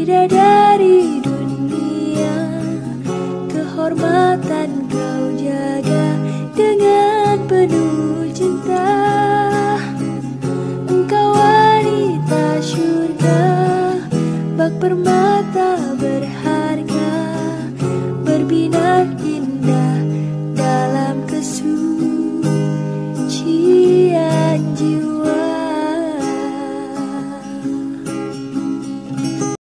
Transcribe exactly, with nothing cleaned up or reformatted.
Bidadari dunia, kehormatan kau jaga dengan penuh cinta. Engkau wanita syurga, bak permata berharga.